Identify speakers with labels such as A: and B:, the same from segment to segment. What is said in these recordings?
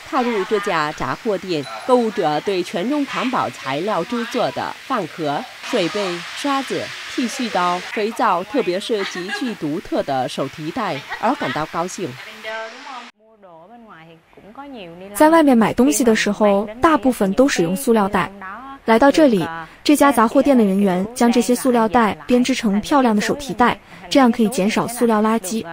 A: 踏入这家杂货店，购物者对全用环保材料制作的饭盒、水杯、刷子、剃须刀、肥皂，特别是极具独特的手提袋而感到高兴。
B: 在外面买东西的时候，大部分都使用塑料袋。来到这里，这家杂货店的人员将这些塑料袋编织成漂亮的手提袋，这样可以减少塑料垃圾。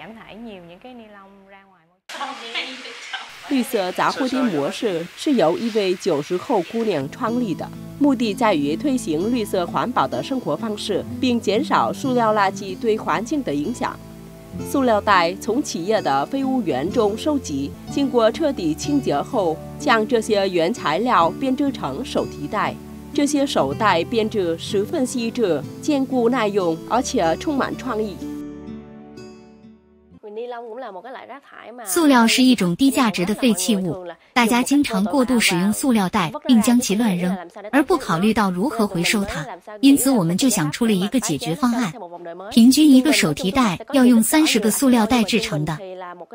A: 绿色杂货店模式是由一位90后姑娘创立的，目的在于推行绿色环保的生活方式，并减少塑料垃圾对环境的影响。塑料袋从企业的废物源中收集，经过彻底清洁后，将这些原材料编织成手提袋。这些手袋编织十分细致、坚固耐用，而且充满创意。
C: 塑料是一种低价值的废弃物，大家经常过度使用塑料袋，并将其乱扔，而不考虑到如何回收它。因此，我们就想出了一个解决方案：平均一个手提袋要用30个塑料袋制成的。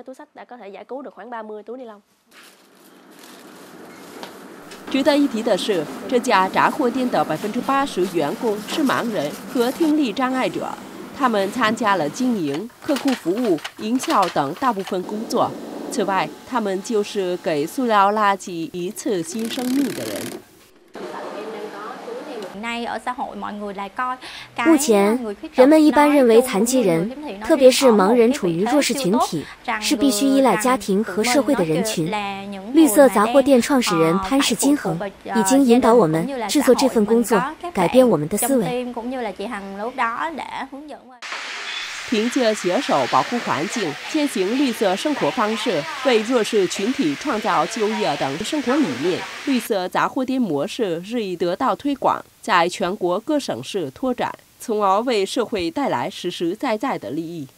A: 值得一提的是，这家杂货店的80%员工是盲人和听力障碍者。他们参加了经营、客户服务、营销等大部分工作。此外，他们就是给塑料垃圾一次新生命的人。
D: 目前，人们一般认为残疾人，特别是盲人处于弱势群体，是必须依赖家庭和社会的人群。绿色杂货店创始人潘氏金恒已经引导我们制作这份工作，改变我们的思维。
A: 凭借携手保护环境、践行绿色生活方式、为弱势群体创造就业等生活理念，绿色杂货店模式日益得到推广，在全国各省市拓展，从而为社会带来实实在在的利益。